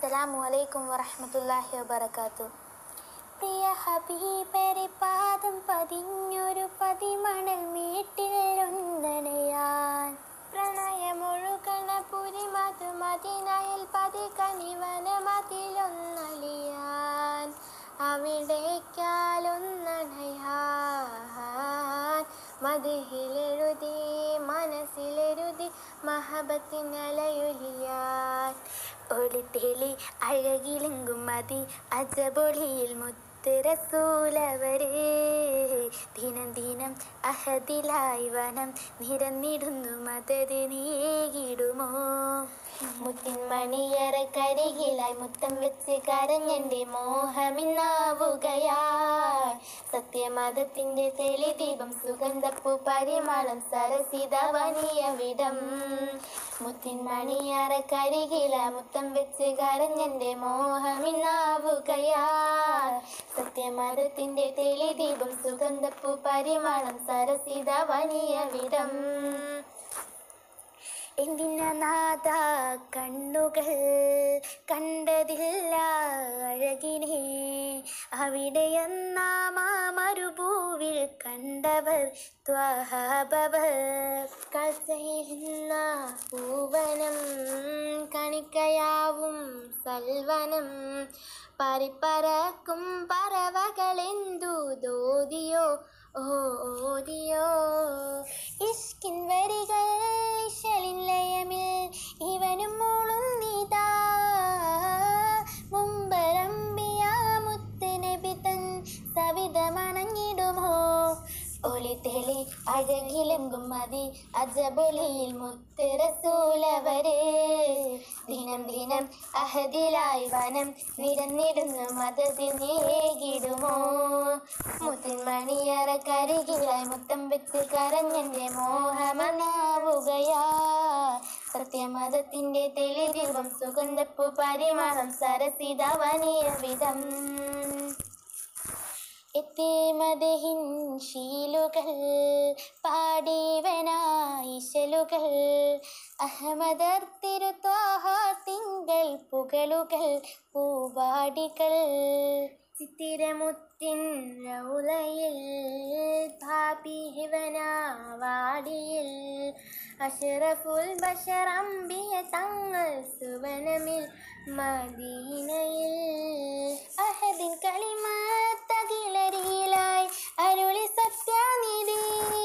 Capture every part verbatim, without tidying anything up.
അസ്സലാമു അലൈക്കും വറഹ്മത്തുള്ളാഹി വബറകാതുഹു. പ്രിയ ഹബീബരെ പാദം പതിഞ്ഞൊരു പതിമണൽ മേട്ടിലൊന്നണയാൻ പ്രണയമൊഴുകണ പുരിമതു മദീനയിൽ പതികനിവനമതിലൊന്നലിയാൻ അവിടേക്കാലൊന്നണയാൻ മദിഹിലെഴുതി മനസ്സിലെഴുതി മഹബത്തിനലയൊലിയാൻ ഒളിത്തേളി അഴകിലെങ്കും മതി അജബൊളിയിൽ മുത്ത് റസൂലവരേ ദിനം ദിനം അഹദിലായി വനം നിരന്നിടുന്നു മദത് നീകിടുമോ മുത്തിൻ മണിയറ കരികിലായി മുത്തം വെച്ച് കരഞ്ഞെൻ്റെ മോഹമിന്നാവുകയായി സത്യമതത്തിൻ്റെ തെളിദീപം സുഗന്ധപ്പൂ പരിമളം സരസിതവനിയ വിടം മുത്തിൻ മണിയറ കരികിലായി മുത്തം വെച്ച് കരഞ്ഞെൻ്റെ മോഹമിന്നാവുകയായി സത്യമതത്തിൻ്റെ തെളിദീപം സുഗന്ധപ്പൂ പരിമളം സരസിതവനിയ വിടം എന്തിന നാദ കണ്ണുകൾ കണ്ടതില്ല അഴകിനെ അവിടെയെന്നാമാ മരുഭൂവിൽ കണ്ടവർ ത്വഹബവർ കാഴ്ചയിലിന്ന പൂവനം കണിക്കയാവും സൽവനം പരിപ്പറക്കും പറവകളെന്തു ദോതിയോ ഓ ഓതിയോ ഇഷ്കിൻ വരികൾ ഇശലിൻ ലയമിൽ ഇവനും മൂളുന്നിതാ മുമ്പരമ്പിയ മുത്ത് നബി തൻ സവിതമണഞ്ഞിടുമോ ഒളിതെളി അഴകിലെങ്കും മതി അജബൊളിയിൽ മുത്ത് റസൂലവരേ ദിനം ദിനം അഹദിലായി വനം നിരന്നിടുന്നു മദത് നീകിടുമോ മുത്തിൻ മണിയറ കരികിലായി മുത്തം വെച്ച് കരഞ്ഞെൻ്റെ മോഹമനാവുകയാ സത്യമതത്തിൻ്റെ തെളിദീപം സുഗന്ധപ്പൂ പരിമളം സരസിതവനിയ വിധം എത്തിമദഹിൻ ശീലുകൾ പാടിവനായിശലുകൾ അഹമ്മദർ തിരുത്വാഹ തിങ്കൾ പുകളുകൾ പൂവാടികൾ ചിത്തിരമുത്തിൻ റൗളയിൽ ഭാപിഹവനാവാടിയിൽ അഷ്റഫുൽ ബശറംബിയ തങ്ങൾ സുവനമിൽ മദീനയിൽ അഹദിൻ കളിമത്തകിലരിയിലായി അരുളി സത്യാനിധി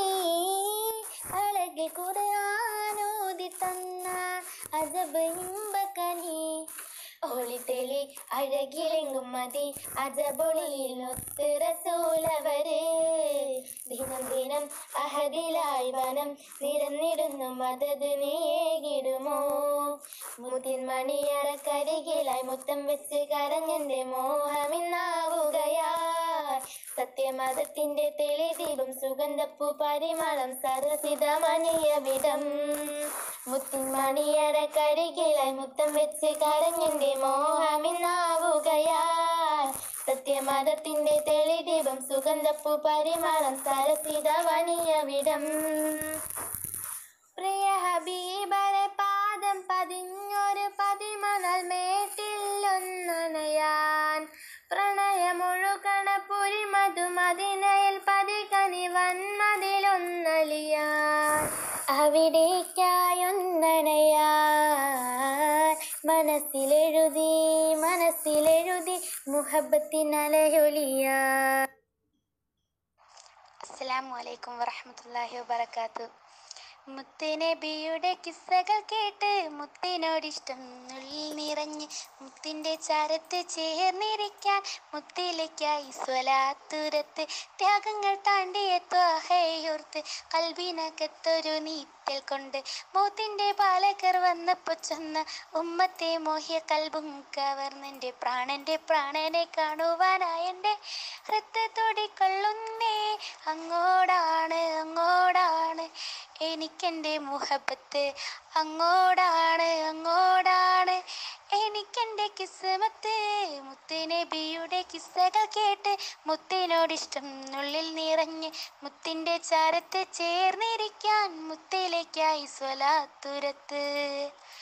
അഴകിൽ ഖുർആനോദി തന്ന അജബ് ഇമ്പകനി ഒളിതെളി അഴകിലെങ്കും മതി അജബൊളിയിൽ ഒത്ത് റസൂലവരേ ദിനം ദിനം അഹദിലായി വനം നിരന്നിടുന്നു മദത് നീകിടുമോ മുത്തിൻ മണിയറ കരികിലായി മുത്തം വെച്ച് കരഞ്ഞെൻ്റെ മോഹമിന്നാവുകയായി സത്യമതത്തിൻ്റെ തെളിദീപം സുഗന്ധപ്പൂ പരിമളം സരസിതമനിയ വിധം മുത്തിൻ മണിയറ കരികിലായി മുത്തം വെച്ച് കരഞ്ഞെൻ്റെ മോഹമിന്നാവുകയായി സത്യമതത്തിൻ്റെ തെളിദീപം സുഗന്ധപ്പൂ പരിമളം സരസിതവനിയ വിധം പ്രിയ ഹബീബരെ പാദം പതിഞ്ഞൊരു പതിമണൽ മേട്ടിലൊന്നണയാൻ പ്രണയമൊഴുകണ പുരിമതു മദീനയിൽ പതികനിവന്മതിലൊന്നലിയാൻ അവിടേക്കായൊന്നണയാൻ മനസ്സിലെഴുതി മനസ്സിലെഴുതി മുഹബത്തിനലയൊലിയാൻ. അസ്സലാമു അലൈക്കും വറഹ്മത്തുള്ളാഹി വബറകാതുഹു. മുത്തുനബിയുടെ കിസ്സകൾ കേട്ട് മുത്തിനോടിഷ്ടം ഉള്ളിൽ നിറഞ്ഞ് മുത്തിൻ്റെ ചാരത്ത് ചേർന്നിരിക്കാൻ മുത്തിലേക്കായി സ്വലാത്തുരത്ത് ത്യാഗങ്ങൾ താണ്ടിയ ത്വാഹയോർത്ത് കൽബിനകത്തൊരു നീറ്റൽ കൊണ്ട് മൂത്തിൻ്റെ പാലകർ വന്നപ്പോൾ ചെന്ന ഉമ്മത്തെ മോഹ്യ കൽബും കവർന്നെൻ്റെ പ്രാണൻ്റെ പ്രാണനെ കാണുവാനായെൻ്റെ ഹൃദയത്തോടിക്കൊള്ളുന്നേ അങ്ങോടാണ് അങ്ങോടാണ് എനിക്കെൻ്റെ മുഹബത്ത് അങ്ങോടാണ് അങ്ങോടാണ് എനിക്കെൻ്റെ കിസ്മത്ത് മുത്തുനബിയുടെ കിസ്സകൾ കേട്ട് മുത്തിനോടിഷ്ടം ഉള്ളിൽ നിറഞ്ഞ് മുത്തിൻ്റെ ചാരത്ത് ചേർന്നിരിക്കാൻ മുത്തിലേക്കായി സ്വലാത്തുരത്ത്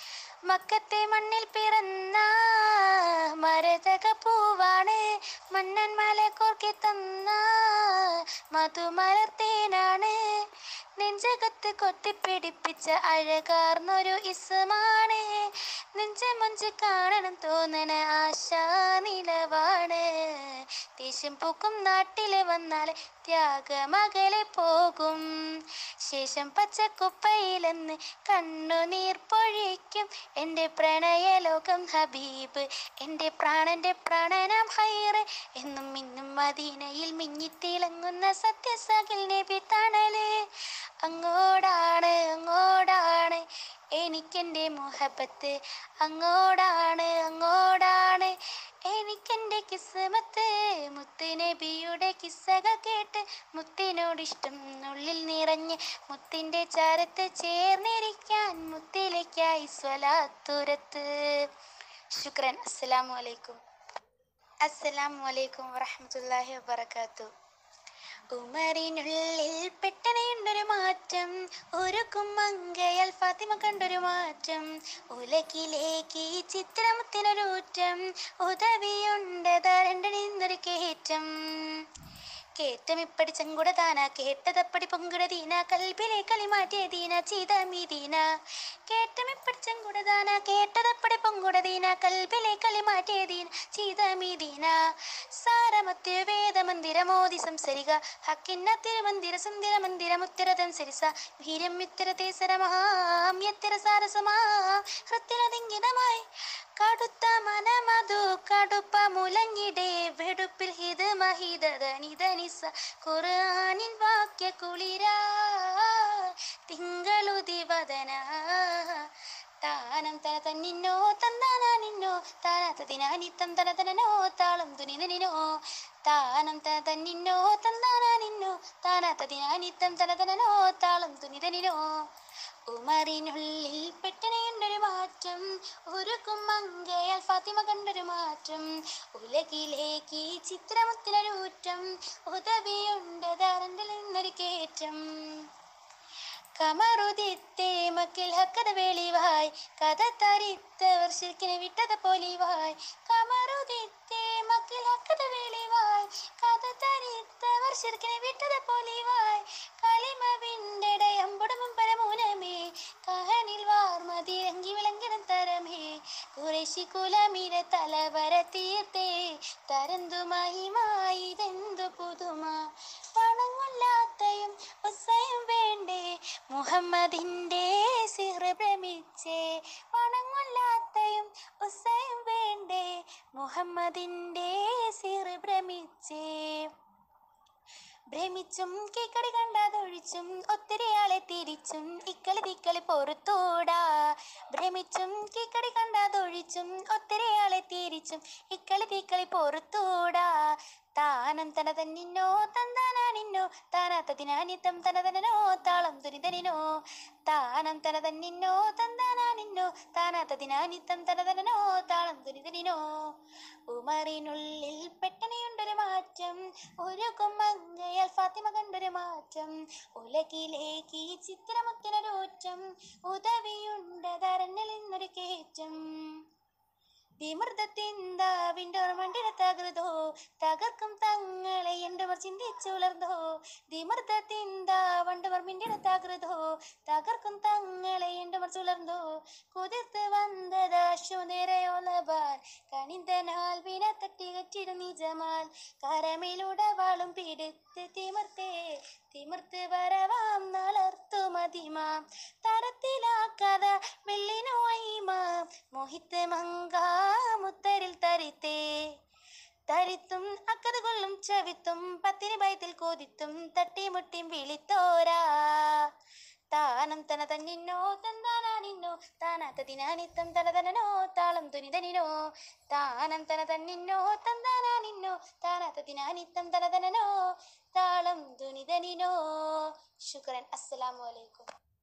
മക്കത്തെ മണ്ണിൽ പിറന്ന മരതക പൂവാണ്, മന്നൻ മലക്കോർക്കി തന്ന മധുമലർത്തേനാണ്, നെഞ്ചകത്ത് കൊത്തിപ്പിടിപ്പിച്ച അഴകാർന്നൊരു ഇസമാണ്, നെഞ്ചമഞ്ച് കാണണം തോന്നണ ആശാ നിലവാണ്. ദേഷ്യം പൂക്കും നാട്ടില് വന്നാൽ ത്യാഗമകലെ പോകും, ശേഷം പച്ചക്കുപ്പയിലെന്ന് കണ്ണുനീർ പൊഴിക്കും. എൻ്റെ പ്രണയലോകം ഹബീബ്, എൻ്റെ പ്രാണന്റെ പ്രാണനാം ഹൈറ്, എന്നും ഇന്നും മദീനയിൽ മിന്നിത്തിളങ്ങുന്ന സത്യസകിൽ നബി തണല്. അങ്ങോടാണ് അങ്ങോടാണ് എനിക്കെൻ്റെ മുഹബത്ത്, അങ്ങോടാണ് അങ്ങോടാണ് എനിക്കെൻ്റെ കിസ്മത്ത്. മുത്ത് നബിയുടെ കിസ്സകൾ കേട്ട് മുത്തിനോടിഷ്ടം ഉള്ളിൽ നിറഞ്ഞ്, മുത്തിൻ്റെ ചാരത്ത് ചേർന്നിരിക്കാൻ മുത്തിലേക്കായി സ്വലാത്തുരത്ത്. ശുക്രൻ. അസ്സലാമു അലൈക്കും. അസ്സലാമു അലൈക്കും വറഹ്മത്തുള്ളാഹി വബറകാതുഹു. ഉമറിനുള്ളിൽ പെട്ടെന്നുണ്ടൊരു മാറ്റം, ഒരു കുമ്മങ്കയാൽ ഫാത്തിമ കണ്ടൊരു മാറ്റം, ഉലകിലേക്ക് ചിത്രമുത്തിനൊരൂറ്റം, ഉദവിയുണ്ടതാരണ്ട നിന്നൊരു കയറ്റം. കേറ്റമിപ്പടി ചെങ്കുട താന, കേട്ടതപ്പടി പൊങ്കുട ദീന, കൽബിലെ കളിമാറ്റിയ ദീന ചീതമീദീന. കേറ്റമിപ്പടി ചെങ്കുട താന, കേട്ടതപ്പടി പൊങ്കുട ദീന, കൽബിലെ കളിമാറ്റിയ ദീന ചീതമീദീന. സാരമത്യ വേദമന്ദിര മോദി സംസരിക, ഹക്കിന്ന തിരുമന്ദിര സുന്ദര മന്ദിര മുത്തരതം സരിസ, വീരം യുത്തര തേസര മഹാം യത്തര സാരസമാ ഹൃത്തിലതിങ്കിതമായി. കടുത്ത മനമധു കടുപ്പ മുലങ്ങിടെ വെടുപ്പിൽ ഹിത് മഹിതനിതനിസ, ഖുർആനിൻ വാക്യ കുളിരാ തിങ്കളുദിവദന. താനം തന തന്നിന്നോ തന്നാനാ നിന്നോ, താനാത്തതിനാനിത്തം തന തനനോ താളം തുനിതനിനോ. താനം തന തന്നിന്നോ തന്നാനാ നിന്നോ, താനാത്തതിനാനിത്തം തന തനനോ താളം തുനിതനിനോ. ഉമറിനുള്ളിൽ പെട്ടെന്നുണ്ടൊരു മാറ്റം, ഒരു കുമ്മങ്കയാൽ ഫാത്തിമ കണ്ടൊരു മാറ്റം, ഉലകിലേക്ക് ചിത്രമുത്തിനൊരൂറ്റം, ഉദവിയുണ്ടതാരണ്ടിൽ നിന്നൊരു കയറ്റം. കമറുദിത്തേ മക്കിൽ ഹക്കത വെളിവായി, കഥ തരിത്തവർ ശിർക്കിനെ വിട്ടത പൊലിവായി. കമറുദിത്തേ മക്കിൽ ഹക്കത വെളിവായി, കഥ തരിത്തവർ ശിർക്കിനെ വിട്ടത പൊലിവായി. കളിമവിണ്ടടയമ്പുടമും പരമൂലമേ, കഹനിൽ വാർമതിരങ്കി വിളങ്ങിടം തരമേ. കുറേശി കുലമിര തലവര തീർത്തേ, തരന്തു മഹിമായിതെന്തു പുതുമ. പണങ്ങൊല്ലാത്തയും ഒസയും വേണ്ടേ, മുഹമ്മദിൻ്റെ സിഹ്റ് ഭ്രമിച്ചേ. പണങ്ങൊല്ലാത്തയും ഒസയും വേണ്ടേ, മുഹമ്മദിൻ്റെ സിഹ്റ് ഭ്രമിച്ചേ. ഭ്രമിച്ചും കീക്കടി കണ്ടാതൊഴിച്ചും ഒത്തിരിയാളെ തിരിച്ചും ഇക്കളി തിക്കളി പൊറുത്തൂടാ. ഭ്രമിച്ചും കീക്കടി കണ്ടാതൊഴിച്ചും ഒത്തിരിയാളെ തിരിച്ചും ഇക്കളി തിക്കളി പൊറുത്തൂടാ. താനം തന തന്നിന്നോ തന്താനാനിന്നോ, താനാത്തതിനാനിത്തം തന തനനോ താളം തുനിതനിനോ. താനം തന തന്നിന്നോ തന്താനാനിന്നോ, താനാത്തതിനാനിത്തം തന തനനോ താളം തുനിതനിനോ. ഉമറിനുള്ളിൽ പെട്ടെന്നുണ്ടൊരു മാറ്റം, ഒരു കുമ്മങ്കയാൽ ഫാത്തിമ കണ്ടൊരു മാറ്റം, ഉലകിലേക്ക് ചിത്രമുത്തിനൊരൂറ്റം, ഉദവിയുണ്ടതാരണ്ടിൽ നിന്നൊരു കയറ്റം. വിമൃതത്തിന്താവിൻ്റെ മണ്ടിട തകൃതോ, തകർക്കും തങ്ങളെ എൻ്റവർ ചിന്തിച്ചുളർന്നോ. വിമൃതത്തിന്താവണ്ടവർ മിണ്ടിട തകൃതോ, തകർക്കും തങ്ങളെ എൻ്റവർ ചുളർന്നോ. കുതിർത്ത് വന്നതാശു നിറയോലവാൻ, കണിന്തനാൽ വിന തട്ടികറ്റിരുന്നീ ജമാൽ. കരമിലുടവാളും പിടുത്ത് തിമിർത്തേ, തിമിർത്ത് വരവാം നളർത്തു മതിമാം. തരത്തിലാക്കാത വെള്ളിനോ അയിമാം, മോഹിത്ത് മങ്കാ മുത്തരിൽ തരിത്തേ. തരിത്തും അക്കത് കൊള്ളും ചവിത്തും പത്തിന് ഭയത്തിൽ കൊതിത്തും തട്ടിമുട്ടിയും വിളിത്തോരാ. താനം തന തന്നിന്നോ തന്താനാനിന്നോ, താനാത്തതിനാനിത്തം തന തനനോ താളം തുനിതനിനോ. താനം തന തന്നിന്നോ തന്താനാനിന്നോ, താനാത്തതിനാനിത്തം തന തനനോ താളം തുനിതനിനോ. ശുക്രൻ. അസ്സലാമു അലൈക്കും.